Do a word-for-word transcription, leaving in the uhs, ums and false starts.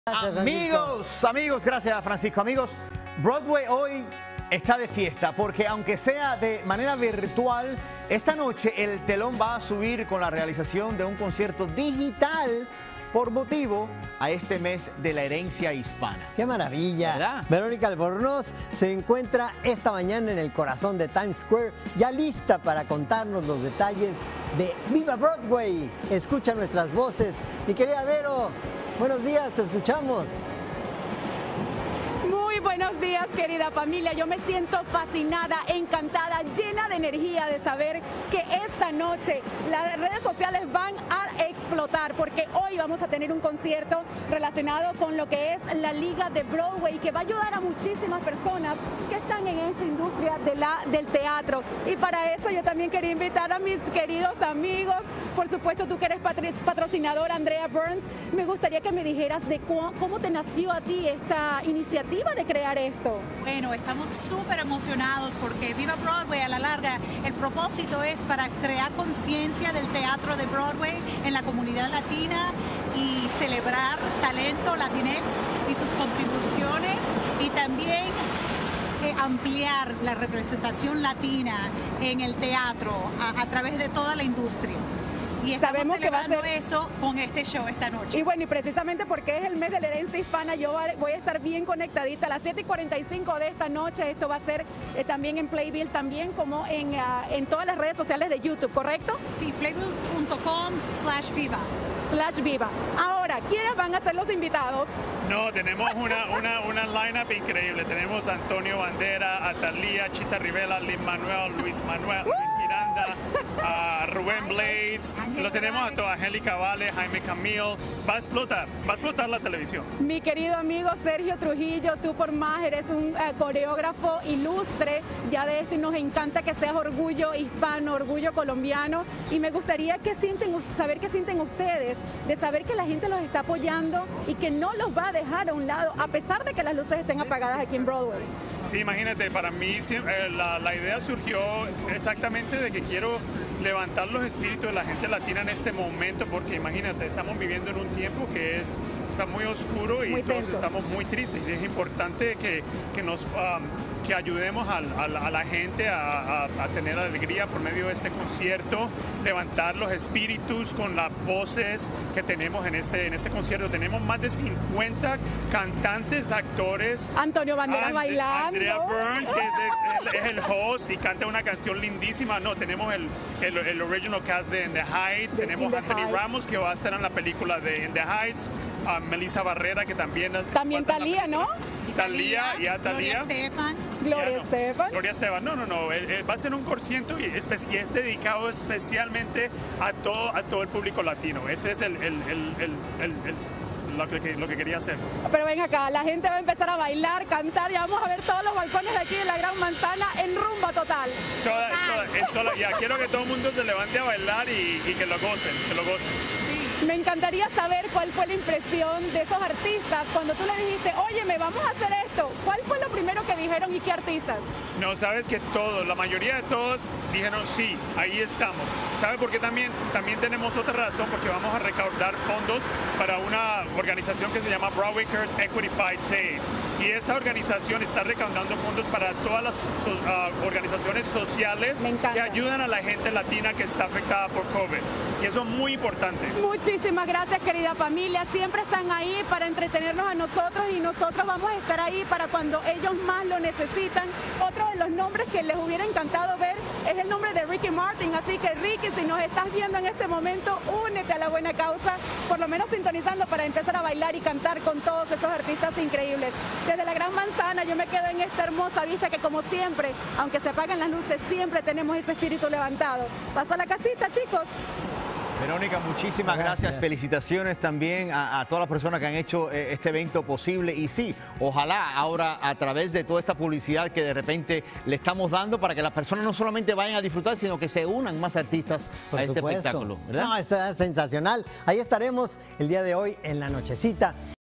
Amigos, amigos, gracias Francisco. Amigos, Broadway hoy está de fiesta porque aunque sea de manera virtual, esta noche el telón va a subir con la realización de un concierto digital por motivo a este mes de la herencia hispana. ¡Qué maravilla! ¿Verdad? Verónica Albornoz se encuentra esta mañana en el corazón de Times Square, ya lista para contarnos los detalles de Viva Broadway. Escucha nuestras voces. Mi querida Vero, buenos días, te escuchamos. Muy buenos días, querida familia. Yo me siento fascinada, encantada, llena de energía de saber que esta noche las redes sociales van a explotar porque hoy vamos a tener un concierto relacionado con lo que es la Liga de Broadway que va a ayudar a muchísimas personas que están en esta industria de la, del teatro. Y para eso yo también quería invitar a mis queridos amigos. Por supuesto, tú que eres patrocinador, Andrea Burns, me gustaría que me dijeras de cómo, cómo te nació a ti esta iniciativa de crear esto. Bueno, estamos súper emocionados porque Viva Broadway a la larga, el propósito es para crear conciencia del teatro de Broadway en la comunidad latina y celebrar talento latinex y sus contribuciones y también eh, ampliar la representación latina en el teatro a, a través de toda la industria. Y estamos Sabemos que va a ser eso con este show esta noche. Y bueno, y precisamente porque es el mes de la herencia hispana, yo voy a estar bien conectadita a las siete y cuarenta y cinco de esta noche. Esto va a ser eh, también en Playbill, también como en, uh, en todas las redes sociales de YouTube, ¿correcto? Sí, playbill punto com slash viva. Slash viva. Ahora, ¿quiénes van a ser los invitados? No, tenemos una, una, una line-up increíble. Tenemos a Antonio Bandera, a Thalía, Chita Rivera, Lin Manuel, Luis Manuel, Luis Miranda, a Rubén Blades. Lo tenemos a toda Angélica Vale, Jaime Camil. Va a explotar, va a explotar la televisión. Mi querido amigo Sergio Trujillo, tú por más eres un uh, coreógrafo ilustre ya de esto y nos encanta que seas orgullo hispano, orgullo colombiano. Y me gustaría que sienten, saber qué sienten ustedes de saber que la gente los está apoyando y que no los va a dejar a un lado a pesar de que las luces estén apagadas aquí en Broadway. Sí, imagínate, para mí eh, la, la idea surgió exactamente de que quiero levantar los espíritus de la gente latina en este momento, porque imagínate, estamos viviendo en un tiempo que es, está muy oscuro y muy todos tensos. Estamos muy tristes. Y es importante que, que nos um, que ayudemos a, a, a la gente a, a, a tener alegría por medio de este concierto, levantar los espíritus con las voces que tenemos en este, en este concierto. Tenemos más de cincuenta cantantes, actores. Antonio Banderas And, bailando. Andrea Burns, que es, es, es el host y canta una canción lindísima. No, tenemos el, el, el original cast de In the Heights. De tenemos In the Anthony Heights. Ramos, que va a estar en la película de In the Heights. Uh, Melissa Barrera, que también... También Thalía, ¿no? Thalía, y a Thalía. Gloria Estefan. Gloria Ya no. Estefan. Gloria Estefan, no, no, no, eh, eh, va a ser un concierto y, espe- y es dedicado especialmente a todo, a todo el público latino. Ese es el, el, el, el, el, el- lo, que, lo que quería hacer. Pero ven acá, la gente va a empezar a bailar, cantar y vamos a ver todos los balcones de aquí de la Gran Manzana en rumba total. Toda, toda- es solo- ya quiero que todo el mundo se levante a bailar y, y que lo gocen, que lo gocen. Me encantaría saber cuál fue la impresión de esos artistas cuando tú le dijiste, oye, me vamos a hacer esto. ¿Cuál fue lo primero que dijeron y qué artistas? No, sabes que todos, la mayoría de todos dijeron sí, ahí estamos. ¿Sabe por qué también? También tenemos otra razón, porque vamos a recaudar fondos para una organización que se llama Broadway Cares Equity Fight Saves. Y esta organización está recaudando fondos para todas las so, uh, organizaciones sociales Me encanta. que ayudan a la gente latina que está afectada por COVID. Y eso es muy importante. Muchísimas gracias, querida familia. Siempre están ahí para entretenernos a nosotros y nosotros vamos a estar ahí para cuando ellos más lo necesitan. Otro de los nombres que les hubiera encantado ver es el nombre de Ricky Martin. Así que, Ricky, si nos estás viendo en este momento, únete a la buena causa, por lo menos sintonizando para empezar a bailar y cantar con todos esos artistas increíbles. Desde la Gran Manzana yo me quedo en esta hermosa vista que, como siempre, aunque se apagan las luces, siempre tenemos ese espíritu levantado. Paso a la casita, chicos. Verónica, muchísimas gracias. Gracias. Felicitaciones también a, a todas las personas que han hecho eh, este evento posible. Y sí, ojalá ahora a través de toda esta publicidad que de repente le estamos dando para que las personas no solamente vayan a disfrutar, sino que se unan más artistas Por a este supuesto. espectáculo, ¿verdad? No, está sensacional. Ahí estaremos el día de hoy en la nochecita.